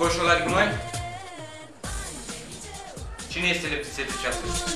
coșul la gunoi? Cine este leptisetul astăzi?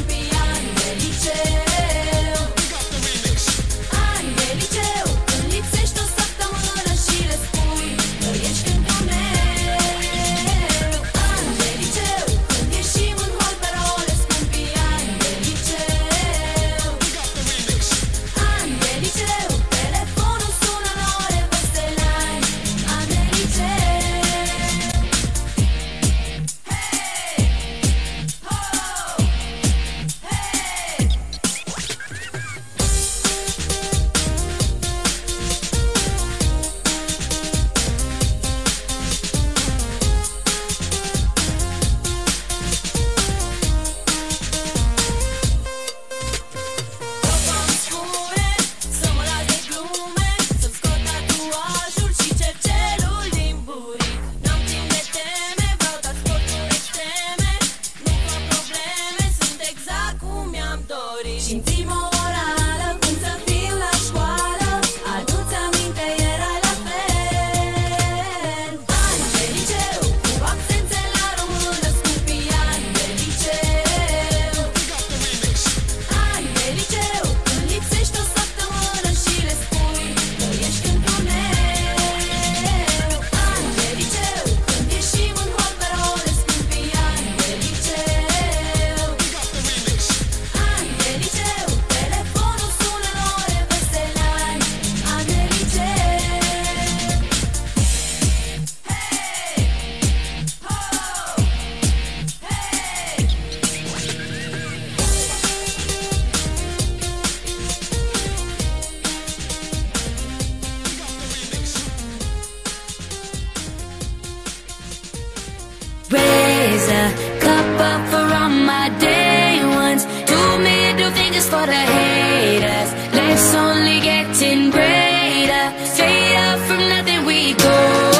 Raise a cup up for all my day ones. 2 middle fingers for the haters. Life's only getting greater. Straight up from nothing we go.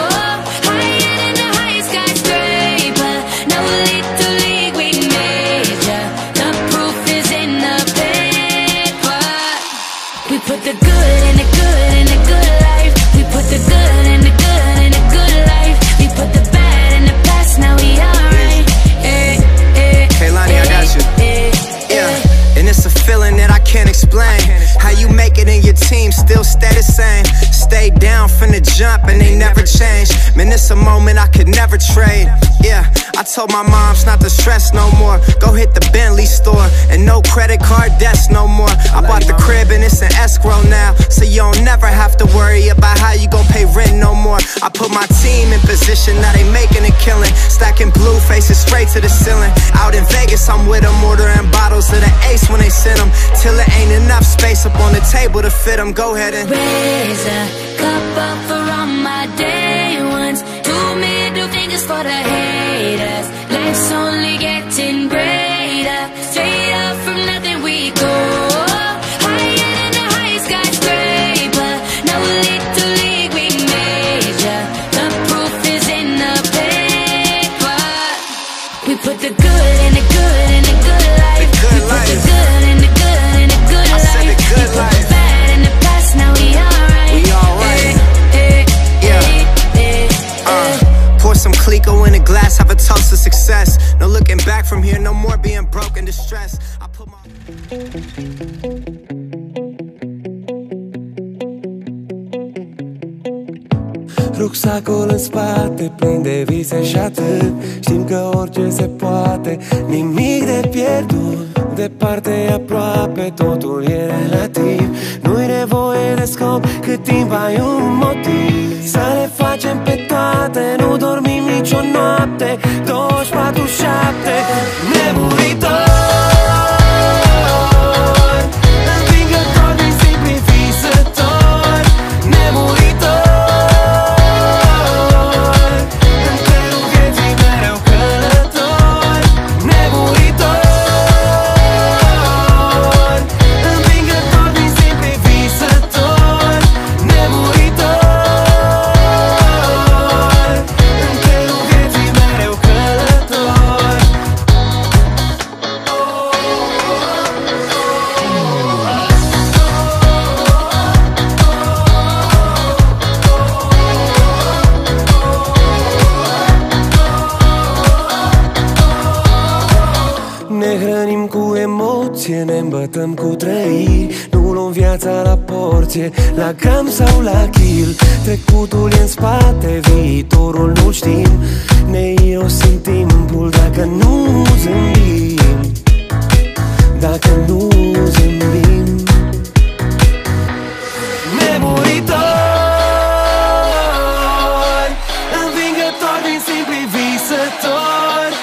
Higher than the highest skyscraper. No little league we major. The proof is in the paper. We put the good in the good in the good life. We put the good in the good in the good life. We put the bad in the past, now we alright. Kaylani, I got you. Yeah, and it's a feeling that I can't explain. How you make it in your team, still stay the same. Stay down from the jump and they never change. Man, it's a moment I could never trade. Yeah, I told my moms not to stress no more. Go hit the Bentley store and no credit card debts no more. I bought the crib and it's an escrow now, so you don't never have to worry about how you gon' pay rent no more. I put my team in position, now they making a killing. Stacking blue faces straight to the ceiling. Out in Vegas, I'm with them, ordering bottles of the Ace when they send them. Till it ain't enough space up on the table to fit them. Go ahead and raise a cup up for all my day ones. 2 middle fingers for the haters. Life's only getting greater. Straight up from nothing we go. Higher than the highest skyscraper. No little league we major. The proof is in the paper. We put the good in the good in the good life. We put the good in the good in the good life. We put the bad in the past, now we alright. We alright. Pour some Clico in a glass, have a toast to success. No looking back from here, no more being broke and distressed. I put my Rucsacul în spate, plin de vise și atât. Știm că orice se poate, nimic de pierdut. Departe e aproape, totul e relativ. Nu-i nevoie de scop, cât timp ai un motiv. Să le facem pe toate, nu dormim nicio noapte. 24/7, nemuritor. porție, ne îmbătăm cu trăiri. Nu luăm viața la porție, la gram sau la kill. Trecutul e în spate, viitorul nu știm. Ne irosim timpul dacă nu zâmbim. Dacă nu zâmbim. Nemuritori, învingători din simpli visători.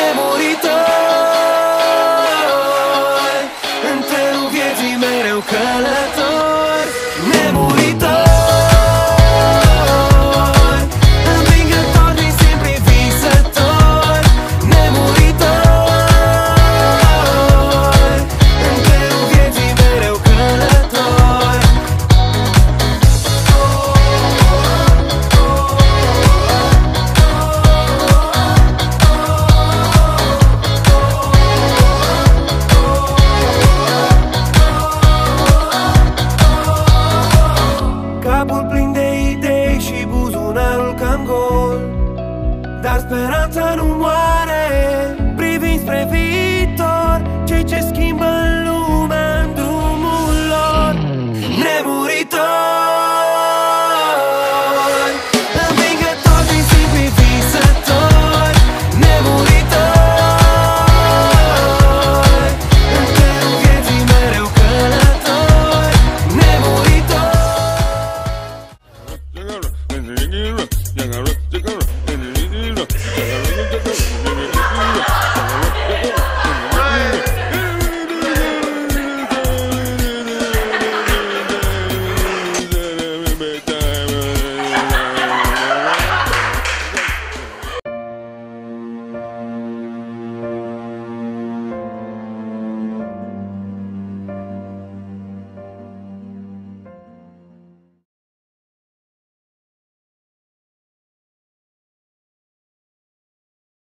Nemuritori, în trenul vieții mereu călători. Nemuritori, învingători din simpli visători. Nemuritori, în trenul vieții mereu călători. Capul plin de idei și buzunarul cam gol, dar speranța nu moare. Privind spre viitor, cei ce